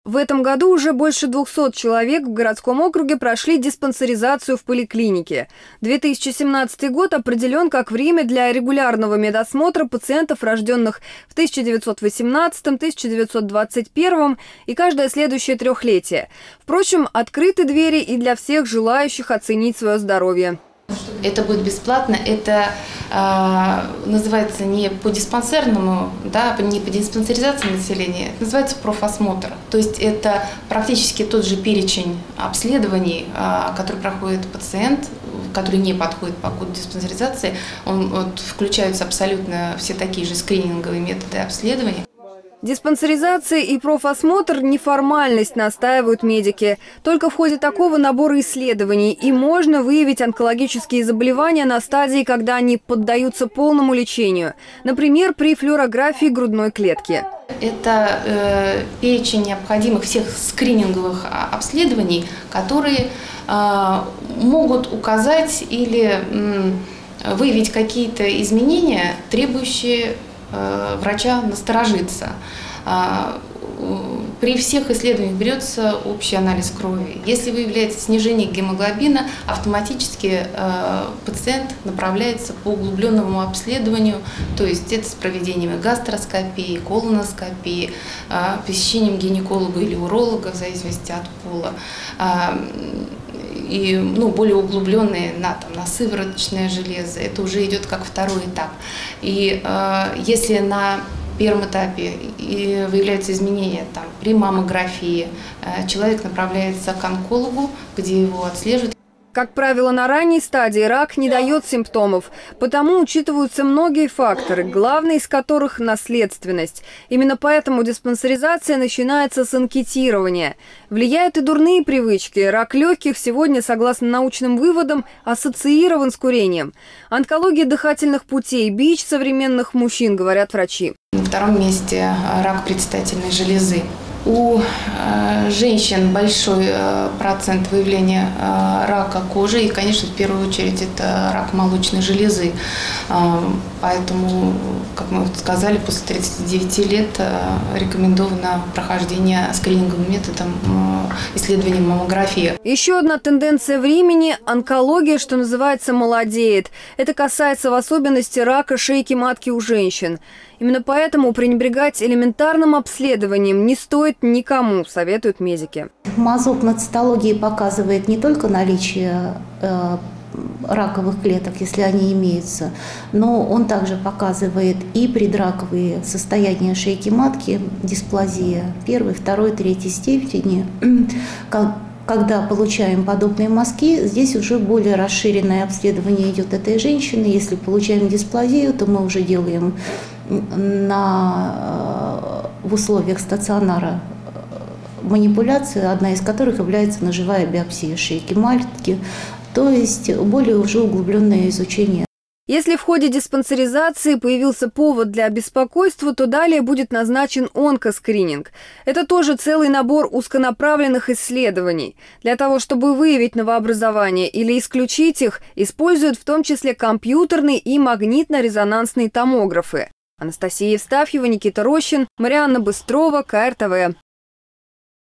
В этом году уже больше 200 человек в городском округе прошли диспансеризацию в поликлинике. 2017 год определен как время для регулярного медосмотра пациентов, рожденных в 1918, 1921 и каждое следующее трехлетие. Впрочем, открыты двери и для всех желающих оценить свое здоровье. Это будет бесплатно, это называется не по диспансерному, да, не по диспансеризации населения, это называется профосмотр. То есть это практически тот же перечень обследований, который проходит пациент, который не подходит по коду диспансеризации. Включаются абсолютно все такие же скрининговые методы обследования. Диспансеризация и профосмотр – не формальность, настаивают медики. Только в ходе такого набора исследований и можно выявить онкологические заболевания на стадии, когда они поддаются полному лечению. Например, при флюорографии грудной клетки. Это перечень необходимых всех скрининговых обследований, которые могут указать или выявить какие-то изменения, требующие врача насторожиться. При всех исследованиях берется общий анализ крови. Если выявляется снижение гемоглобина, автоматически пациент направляется по углубленному обследованию, то есть это с проведением гастроскопии, колоноскопии, посещением гинеколога или уролога в зависимости от пола. И более углубленные на сывороточное железо, это уже идет как второй этап. И если на первом этапе выявляются изменения при маммографии, человек направляется к онкологу, где его отслеживают. Как правило, на ранней стадии рак не дает симптомов, потому учитываются многие факторы, главный из которых – наследственность. Именно поэтому диспансеризация начинается с анкетирования. Влияют и дурные привычки. Рак легких сегодня, согласно научным выводам, ассоциирован с курением. Онкология дыхательных путей – бич современных мужчин, говорят врачи. На втором месте рак предстательной железы. У женщин большой процент выявления рака кожи, и, конечно, в первую очередь это рак молочной железы. Поэтому, как мы сказали, после 39 лет рекомендовано прохождение скрининговым методом исследования маммографии. Еще одна тенденция времени – онкология, что называется, молодеет. Это касается в особенности рака шейки матки у женщин. Именно поэтому пренебрегать элементарным обследованием не стоит никому, советуют медики. Мазок на цитологии показывает не только наличие раковых клеток, если они имеются, но он также показывает и предраковые состояния шейки матки, дисплазия первой, второй, третьей степени. Когда получаем подобные мазки, здесь уже более расширенное обследование идет этой женщины. Если получаем дисплазию, то мы уже делаем в условиях стационара манипуляцию, одна из которых является ножевая биопсия шейки матки, то есть более уже углубленное изучение. Если в ходе диспансеризации появился повод для беспокойства, то далее будет назначен онкоскрининг. Это тоже целый набор узконаправленных исследований. Для того, чтобы выявить новообразования или исключить их, используют в том числе компьютерные и магнитно-резонансные томографы. Анастасия Евстафьева, Никита Рощин, Марианна Быстрова, КРТВ.